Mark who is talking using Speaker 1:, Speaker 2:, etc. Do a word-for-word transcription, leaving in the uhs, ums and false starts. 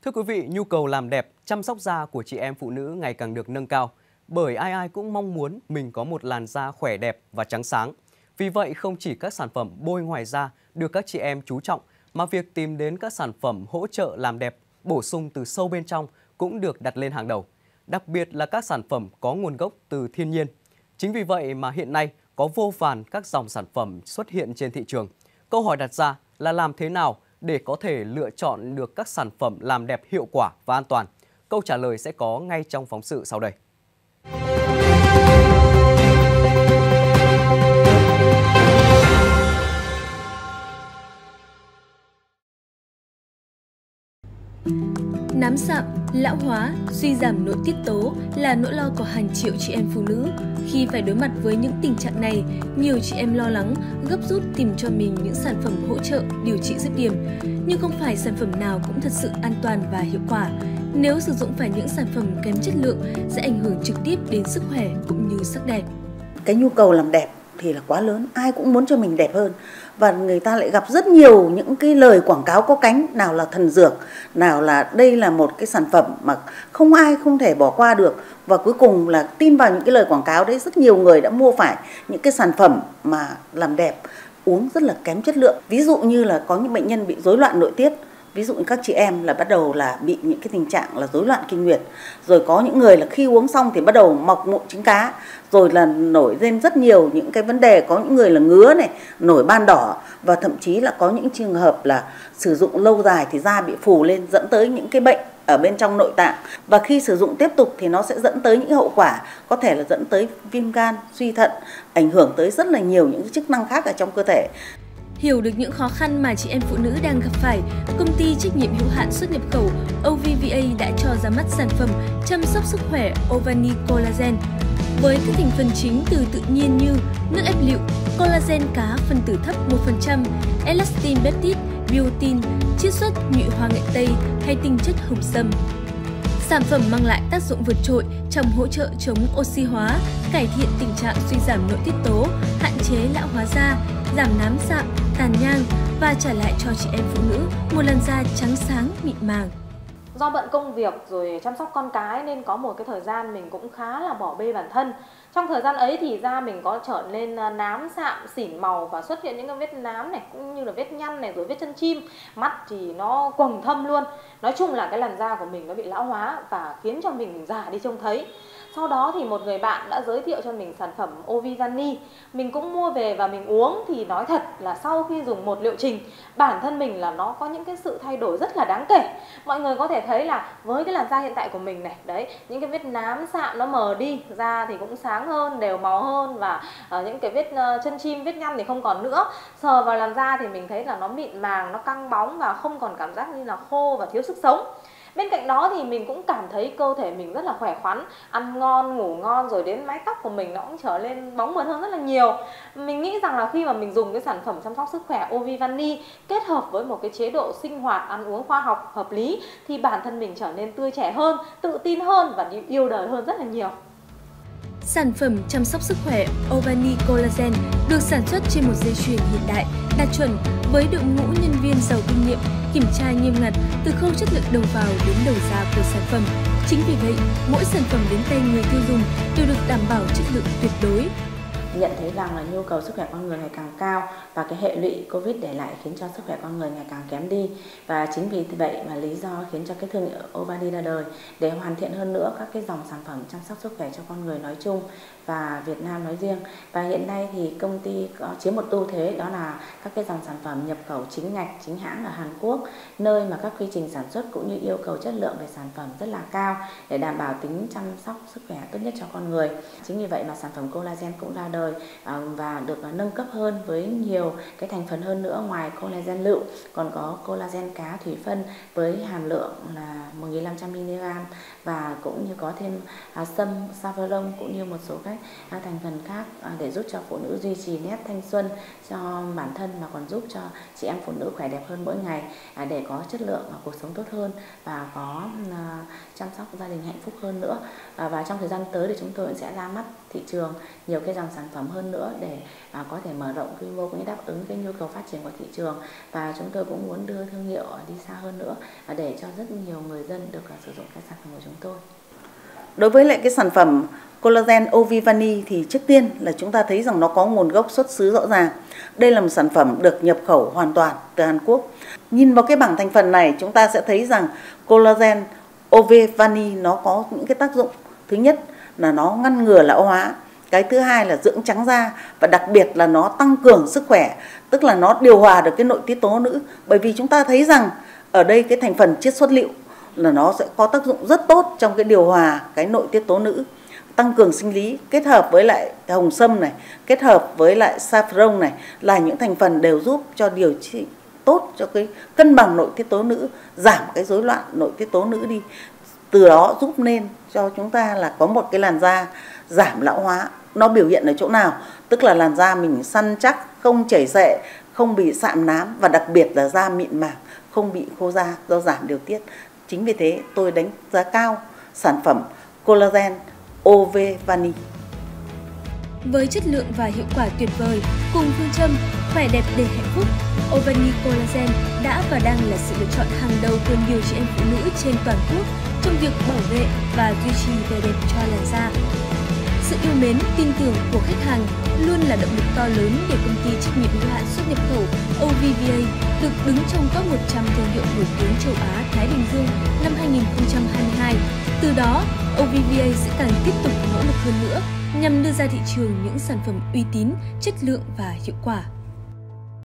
Speaker 1: Thưa quý vị, nhu cầu làm đẹp, chăm sóc da của chị em phụ nữ ngày càng được nâng cao, bởi ai ai cũng mong muốn mình có một làn da khỏe đẹp và trắng sáng. Vì vậy, không chỉ các sản phẩm bôi ngoài da được các chị em chú trọng, mà việc tìm đến các sản phẩm hỗ trợ làm đẹp, bổ sung từ sâu bên trong cũng được đặt lên hàng đầu. Đặc biệt là các sản phẩm có nguồn gốc từ thiên nhiên. Chính vì vậy mà hiện nay có vô vàn các dòng sản phẩm xuất hiện trên thị trường. Câu hỏi đặt ra là làm thế nào để có thể lựa chọn được các sản phẩm làm đẹp hiệu quả và an toàn? Câu trả lời sẽ có ngay trong phóng sự sau đây.
Speaker 2: Nám sạm, lão hóa, suy giảm nội tiết tố là nỗi lo của hàng triệu chị em phụ nữ. Khi phải đối mặt với những tình trạng này, nhiều chị em lo lắng, gấp rút tìm cho mình những sản phẩm hỗ trợ điều trị dứt điểm. Nhưng không phải sản phẩm nào cũng thật sự an toàn và hiệu quả. Nếu sử dụng phải những sản phẩm kém chất lượng sẽ ảnh hưởng trực tiếp đến sức khỏe cũng như sắc đẹp.
Speaker 3: Cái nhu cầu làm đẹp thì là quá lớn, ai cũng muốn cho mình đẹp hơn. Và người ta lại gặp rất nhiều những cái lời quảng cáo có cánh, nào là thần dược, nào là đây là một cái sản phẩm mà không ai không thể bỏ qua được. Và cuối cùng là tin vào những cái lời quảng cáo đấy, rất nhiều người đã mua phải những cái sản phẩm mà làm đẹp, uống rất là kém chất lượng. Ví dụ như là có những bệnh nhân bị rối loạn nội tiết, ví dụ như các chị em là bắt đầu là bị những cái tình trạng là rối loạn kinh nguyệt. Rồi có những người là khi uống xong thì bắt đầu mọc mụn trứng cá, rồi là nổi lên rất nhiều những cái vấn đề, có những người là ngứa này, nổi ban đỏ, và thậm chí là có những trường hợp là sử dụng lâu dài thì da bị phù lên, dẫn tới những cái bệnh ở bên trong nội tạng. Và khi sử dụng tiếp tục thì nó sẽ dẫn tới những hậu quả, có thể là dẫn tới viêm gan, suy thận, ảnh hưởng tới rất là nhiều những cái chức năng khác ở trong cơ thể.
Speaker 2: Hiểu được những khó khăn mà chị em phụ nữ đang gặp phải, công ty trách nhiệm hữu hạn xuất nhập khẩu o vê vê a đã cho ra mắt sản phẩm chăm sóc sức khỏe Ovani Collagen. Với các thành phần chính từ tự nhiên như nước ép lựu, collagen cá phân tử thấp một phần trăm, elastin peptide, biotin, chiết xuất nhụy hoa nghệ tây hay tinh chất hồng sâm. Sản phẩm mang lại tác dụng vượt trội trong hỗ trợ chống oxy hóa, cải thiện tình trạng suy giảm nội tiết tố, hạn chế lão hóa da, giảm nám sạm, tàn nhang và trả lại cho chị em phụ nữ một làn da trắng sáng mịn màng.
Speaker 4: Do bận công việc rồi chăm sóc con cái nên có một cái thời gian mình cũng khá là bỏ bê bản thân. Trong thời gian ấy thì da mình có trở nên nám sạm, xỉn màu và xuất hiện những cái vết nám này, cũng như là vết nhăn này, rồi vết chân chim. Mắt thì nó quầng thâm luôn. Nói chung là cái làn da của mình nó bị lão hóa và khiến cho mình già đi trông thấy. Sau đó thì một người bạn đã giới thiệu cho mình sản phẩm Ovani. Mình cũng mua về và mình uống, thì nói thật là sau khi dùng một liệu trình, bản thân mình là nó có những cái sự thay đổi rất là đáng kể. Mọi người có thể thấy là với cái làn da hiện tại của mình này, đấy, những cái vết nám sạm nó mờ đi, da thì cũng sáng hơn, đều màu hơn, và uh, những cái vết uh, chân chim, vết nhăn thì không còn nữa. Sờ vào làn da thì mình thấy là nó mịn màng, nó căng bóng và không còn cảm giác như là khô và thiếu sức sống. Bên cạnh đó thì mình cũng cảm thấy cơ thể mình rất là khỏe khoắn, ăn ngon, ngủ ngon, rồi đến mái tóc của mình nó cũng trở lên bóng mượt hơn rất là nhiều. Mình nghĩ rằng là khi mà mình dùng cái sản phẩm chăm sóc sức khỏe Ovani kết hợp với một cái chế độ sinh hoạt ăn uống khoa học hợp lý thì bản thân mình trở nên tươi trẻ hơn, tự tin hơn và yêu đời hơn rất là nhiều.
Speaker 2: Sản phẩm chăm sóc sức khỏe Ovani Collagen được sản xuất trên một dây chuyền hiện đại, đạt chuẩn với đội ngũ nhân viên giàu kinh nghiệm, kiểm tra nghiêm ngặt từ khâu chất lượng đầu vào đến đầu ra của sản phẩm. Chính vì vậy, mỗi sản phẩm đến tay người tiêu dùng đều được đảm bảo chất lượng tuyệt đối.
Speaker 5: Nhận thấy rằng là nhu cầu sức khỏe con người ngày càng cao và cái hệ lụy Covid để lại khiến cho sức khỏe con người ngày càng kém đi, và chính vì vậy mà lý do khiến cho cái thương hiệu Ovani ra đời để hoàn thiện hơn nữa các cái dòng sản phẩm chăm sóc sức khỏe cho con người nói chung và Việt Nam nói riêng. Và hiện nay thì công ty có chiếm một ưu thế, đó là các cái dòng sản phẩm nhập khẩu chính ngạch, chính hãng ở Hàn Quốc, nơi mà các quy trình sản xuất cũng như yêu cầu chất lượng về sản phẩm rất là cao để đảm bảo tính chăm sóc sức khỏe tốt nhất cho con người. Chính vì vậy mà sản phẩm collagen cũng ra đời và được nâng cấp hơn với nhiều cái thành phần hơn nữa. Ngoài collagen lựu còn có collagen cá thủy phân với hàm lượng là một nghìn năm trăm mi li gam và cũng như có thêm à, sâm, saffron cũng như một số các à, thành phần khác à, để giúp cho phụ nữ duy trì nét thanh xuân cho bản thân, mà còn giúp cho chị em phụ nữ khỏe đẹp hơn mỗi ngày, à, để có chất lượng à, cuộc sống tốt hơn và có à, chăm sóc gia đình hạnh phúc hơn nữa. À, và trong thời gian tới thì chúng tôi sẽ ra mắt thị trường nhiều cái dòng sản phẩm hơn nữa để à, có thể mở rộng quy mô cũng như đáp ứng cái nhu cầu phát triển của thị trường, và chúng tôi cũng muốn đưa thương hiệu đi xa hơn nữa à, để cho rất nhiều người dân được à, sử dụng các sản phẩm của chúng tôi.
Speaker 3: Đối với lại cái sản phẩm collagen Ovivani thì trước tiên là chúng ta thấy rằng nó có nguồn gốc xuất xứ rõ ràng. Đây là một sản phẩm được nhập khẩu hoàn toàn từ Hàn Quốc. Nhìn vào cái bảng thành phần này chúng ta sẽ thấy rằng collagen Ovivani nó có những cái tác dụng. Thứ nhất là nó ngăn ngừa lão hóa. Cái thứ hai là dưỡng trắng da, và đặc biệt là nó tăng cường sức khỏe, tức là nó điều hòa được cái nội tiết tố nữ. Bởi vì chúng ta thấy rằng ở đây cái thành phần chiết xuất liệu là nó sẽ có tác dụng rất tốt trong cái điều hòa cái nội tiết tố nữ, tăng cường sinh lý, kết hợp với lại hồng sâm này, kết hợp với lại saffron này là những thành phần đều giúp cho điều trị tốt cho cái cân bằng nội tiết tố nữ, giảm cái rối loạn nội tiết tố nữ đi. Từ đó giúp nên cho chúng ta là có một cái làn da giảm lão hóa. Nó biểu hiện ở chỗ nào? Tức là làn da mình săn chắc, không chảy xệ, không bị sạm nám, và đặc biệt là da mịn màng, không bị khô da do giảm điều tiết. Chính vì thế tôi đánh giá cao sản phẩm collagen Ovivani.
Speaker 2: Với chất lượng và hiệu quả tuyệt vời, cùng phương châm khỏe đẹp để hạnh phúc, Ovani Collagen đã và đang là sự lựa chọn hàng đầu của nhiều chị em phụ nữ trên toàn quốc trong việc bảo vệ và duy trì vẻ đẹp cho làn da. Sự yêu mến, tin tưởng của khách hàng luôn là động lực to lớn để công ty trách nhiệm hữu hạn xuất nhập khẩu ô vê vê a được đứng trong top một trăm thương hiệu nổi tiếng châu Á Thái Bình Dương năm hai nghìn không trăm hai mươi hai. Từ đó, ô vê vê a sẽ càng tiếp tục nỗ lực hơn nữa nhằm đưa ra thị trường những sản phẩm uy tín, chất lượng và hiệu quả.